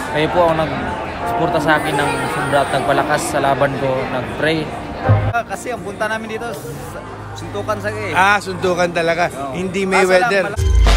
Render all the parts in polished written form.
Kayo po ang nag-suporta sa akin ng sobra at nagpalakas sa laban ko, nag-pray. Kasi ang punta namin dito, suntukan sa suntukan talaga. Hindi Mayweather.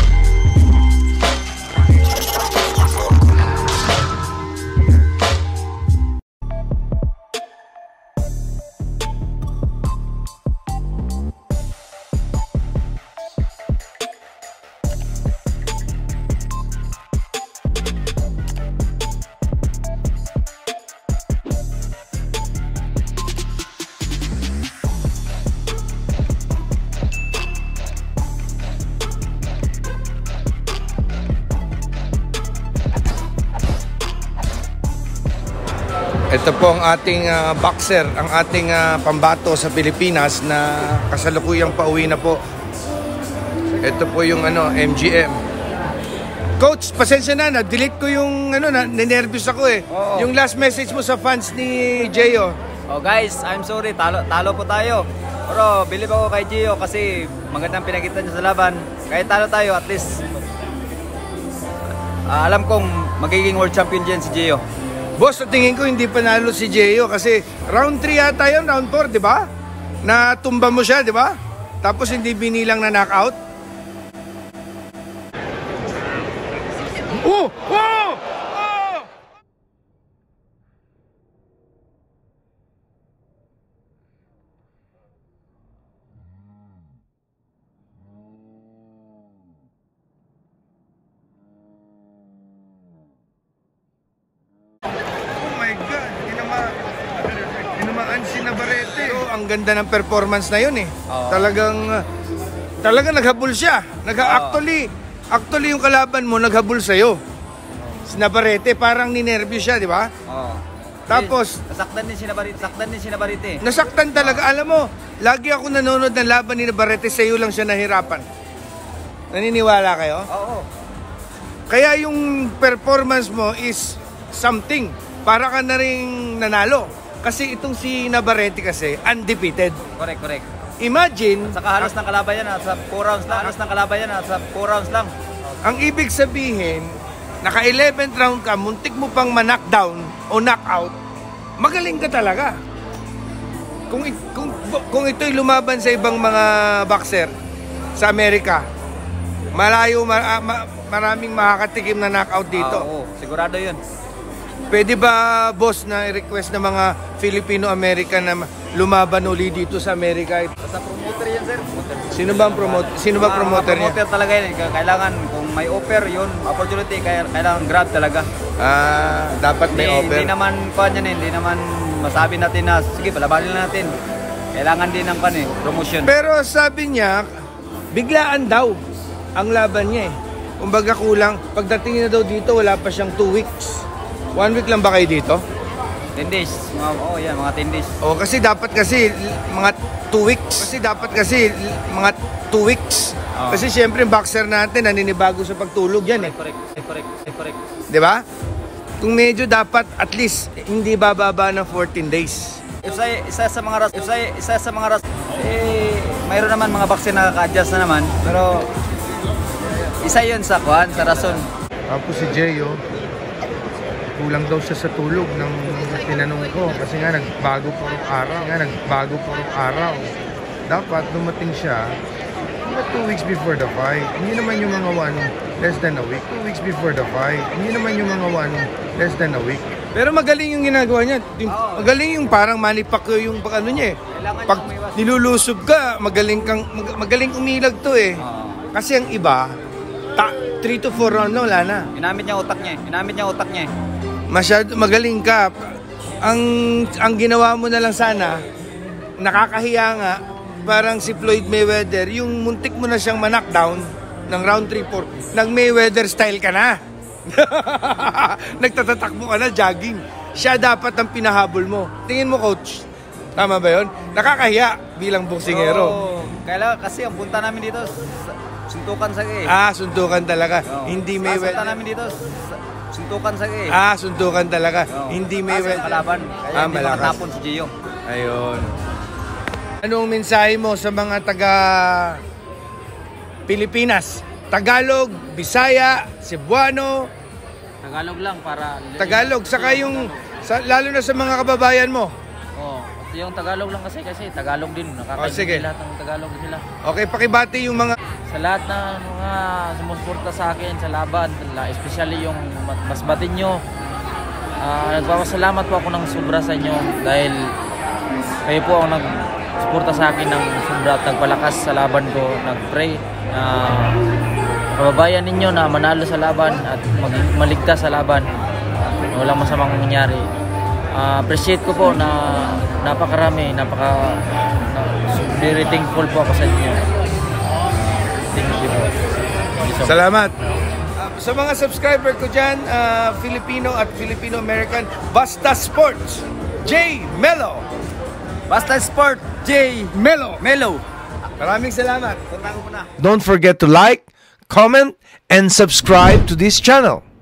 Ito po ang ating boxer, ang ating pambato sa Pilipinas na kasalukuyang pauwi na po. Ito po yung MGM. Coach, pasensya na, delete ko yung ninervous ako eh. Oo. Yung last message mo sa fans ni Gio. Oh guys, I'm sorry, talo po tayo. Pero believe ako kay Gio kasi magandang pinakita niya sa laban. Kahit talo tayo, at least alam kong magiging world champion dyan si Gio. Boss, sa tingin ko hindi panalo si Gio kasi round 3 yata yun, round 4, di ba? Natumba mo siya, di ba? Tapos hindi binilang na knockout. Oh! Oh! Oh! Ang ganda ng performance na yun eh. Talagang naghabol siya. Actually yung kalaban mo naghabol sa'yo. Si Navarrete parang ninervous siya, di ba? Tapos nasaktan din si Navarrete. Nasaktan talaga. Alam mo, lagi ako nanonood ng laban ni Navarrete, sa'yo lang siya nahirapan. Naniniwala kayo? Oo. Kaya yung performance mo is something. Para ka na rin nanalo. Kasi itong si Navarrete kasi undefeated. Correct. Imagine, saka halos ng kalaban yan sa 4 rounds lang. Ang ibig sabihin, naka 11th round ka, muntik mo pang ma-knockdown o knockout, magaling ka talaga. Kung ito'y lumaban sa ibang mga boxer sa Amerika, maraming makakatikim na knockout dito. Oo, sigurado yun. Pwede ba, boss, na i-request ng mga Filipino-American na lumaban uli dito sa Amerika? Sa promoter yan, sir. Sino ba promoter niya? Promoter talaga yan. Kailangan, kung may offer yun, opportunity, kailangan grab talaga. Dapat may offer. Hindi naman masabi natin na, sige, palabanin natin. Kailangan din ng promotion. Pero sabi niya, biglaan daw ang laban niya eh. Kumbaga kulang, pagdating niya daw dito, wala pa siyang 2 weeks. 1 week lang ba kayo dito? 10 days. Mga 10 days. Kasi dapat mga 2 weeks. Kasi syempre boxer natin naninibago sa pagtulog yan eh. Correct. 'Di ba? Kung medyo dapat at least hindi bababa ng 14 days. Isa sa mga mayroon naman mga boxer na nakaka-adjust na naman, pero isa 'yun sa rason. Tapos si Gio, kulang daw siya sa tulog ng tinanong ko kasi nga nagbago puro araw. Dapat dumating siya 2 weeks before the fight. Hindi naman yung mga less than a week. 2 weeks before the fight. Hindi naman yung mga less than a week. Pero magaling yung ginagawa niya. Magaling yung parang Manny Pacquiao yung niya eh. Pag nilulusob ka, magaling umilag to eh. Kasi ang iba, 3 to 4 round na wala na. Ginamit niya utak niya. Masyado magaling ka. Ang ginawa mo na lang sana, nakakahiya nga, parang si Floyd Mayweather, yung muntik mo na siyang ma-knockdown ng round 3-4, nag-Mayweather style ka na. Nagtatatakbo ka na, jogging. Siya dapat ang pinahabol mo. Tingin mo, coach, tama ba yun? Nakakahiya bilang boksingero. Kailangan kasi ang punta namin dito, suntukan sa suntukan talaga. Hindi Mayweather. Punta namin dito, suntukan sa suntukan talaga. Hindi Mayweather. Kalaban. Kaya hindi makatapon si Gio. Ayun. Anong mensahe mo sa mga taga Pilipinas? Tagalog, Bisaya, Cebuano, Tagalog lang para... Tagalog, saka yung, lalo na sa mga kababayan mo. Oo. Yung Tagalog lang kasi Tagalog din. sige. Nakakaintindi lahat ng Tagalog sila. Okay, pakibati yung mga... Sa lahat ng mga sumusuporta sa akin sa laban, especially yung mas Batinyo, nagpapasalamat po ako ng sobra sa inyo dahil kayo po ang nagsuporta sa akin ng sobra at nagpalakas sa laban ko. Nag-pray na kababayan ninyo na manalo sa laban at maligtas sa laban. Walang masamang nangyari. Appreciate ko po na napakarami, very thankful po ako sa inyo. Thank you. Salamat. Sa mga subscriber ko dyan, Filipino at Filipino-American, Basta Sports, J. Melo. Basta Sport, J. Melo. Melo. Maraming salamat. Punta ko na. Don't forget to like, comment, and subscribe to this channel.